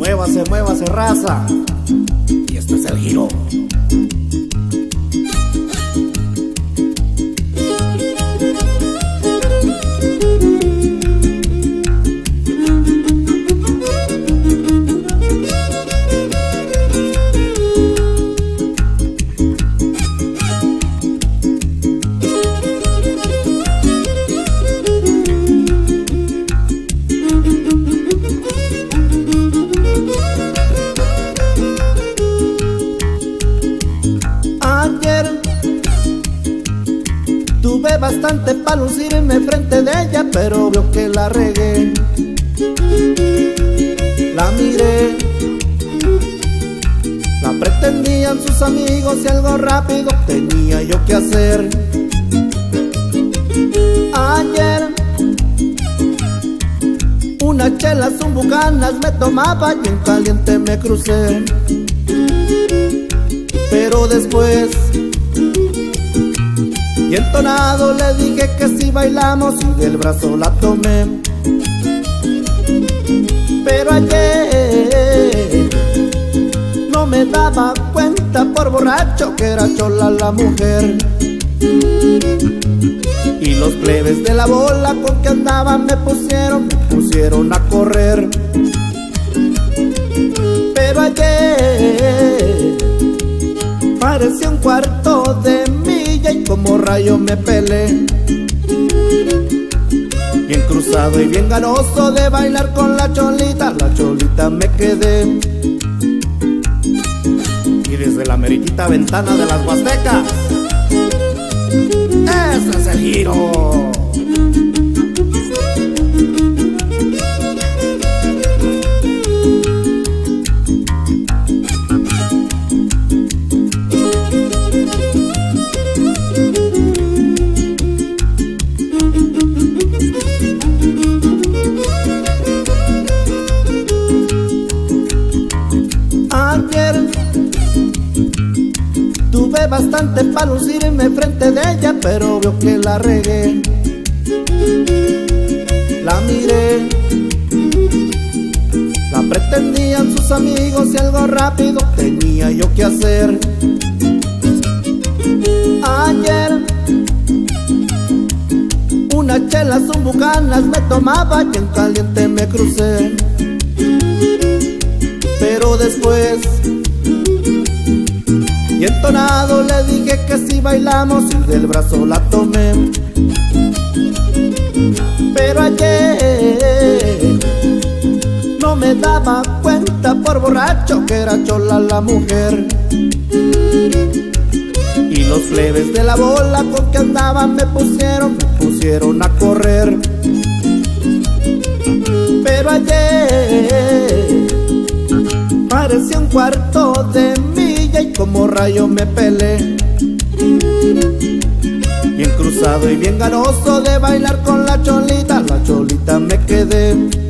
Muévase, raza. Y este es el giro. Tuve bastante pa' lucirme frente de ella, pero veo que la regué. La miré, la pretendían sus amigos y algo rápido tenía yo que hacer. Ayer unas chelas, un bucanas me tomaba y en caliente me crucé. Pero después, y entonado le dije que si bailamos y del brazo la tomé. Pero ayer no me daba cuenta por borracho que era chola la mujer. Y los plebes de la bola con que andaban me pusieron a correr. Pero ayer parecía un cuarto de milla y como rayo me pelé. Bien cruzado y bien ganoso de bailar con la cholita me quedé. Y desde la meritita ventana de las Huastecas, ese es el giro. Ayer tuve bastante pa' lucirme frente de ella, pero veo que la regué. La miré, la pretendían sus amigos y algo rápido tenía yo que hacer. Ayer unas chelas, un bucanas me tomaba y en caliente me crucé. Pero después, y entonado le dije que si bailamos y del brazo la tomé. Pero ayer no me daba cuenta por borracho que era chola la mujer. Y los plebes de la bola con que andaban me pusieron a correr. Pero ayer parecía un cuarto de milla y como rayo me pelé. Bien cruzado y bien ganoso de bailar con la cholita me quedé.